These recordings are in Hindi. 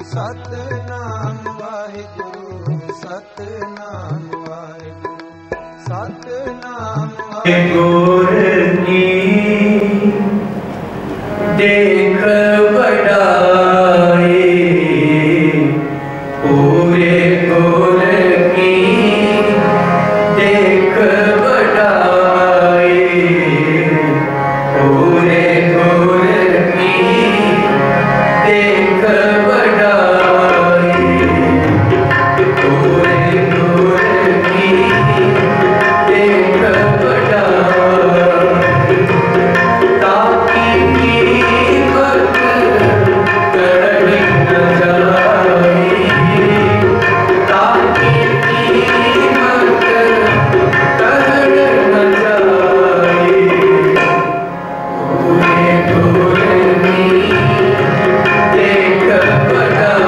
सतनाम वाहिगुरु सतनाम वाहिगुरु सतनाम वाहिगुरु की देख बढ़ाए पूरे गुर की देख बढ़ाए पूरे गुर की देख बढ़ाए पूरे गुर की देख बढ़ाए ताकि कीमत करनी न जाए ताकि कीमत करनी न जाए पूरे गुर की देख बढ़ाए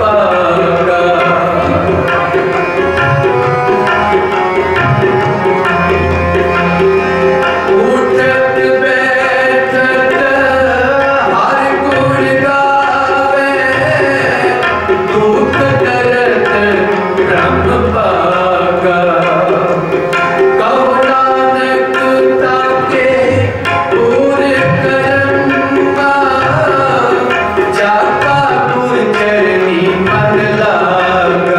पागा। उठत बैठत हर गुण गावे, दुख दर्द ब्रह्म पागा। कहो नानक ताके पूरे करना, जाका गुर चरनी मन लागा।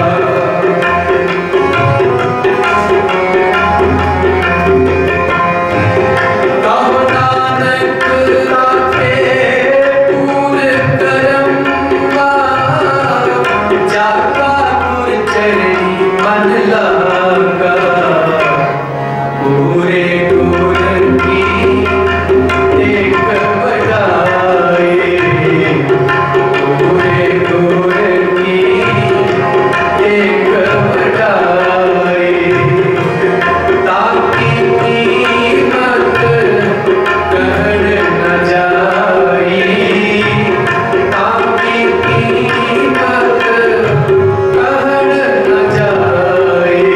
कहो नानक ताके पूरे करना, जाका गुर चरनी मन लागा। पूरे गुर की एक बड़ाई, पूरे गुर की एक बड़ाई। ताकि कीमत कर न जाई, ताकि कीमत कर न जाई।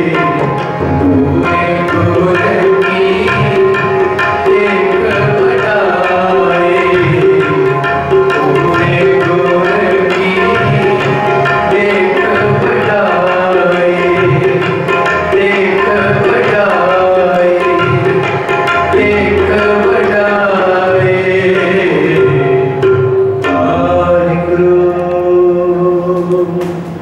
पूरे गुर की एक बड़ाई, पूरे गुर की एक बड़ाई, एक बड़ाई, एक बड़ाई। वाहिगुरु।